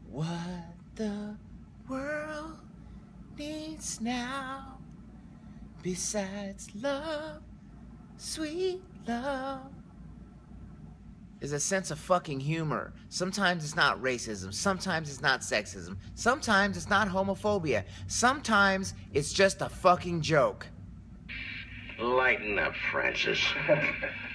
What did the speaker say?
What the world needs now, besides love, sweet love, is a sense of fucking humor. Sometimes it's not racism, sometimes it's not sexism, sometimes it's not homophobia, sometimes it's just a fucking joke. Lighten up, Francis.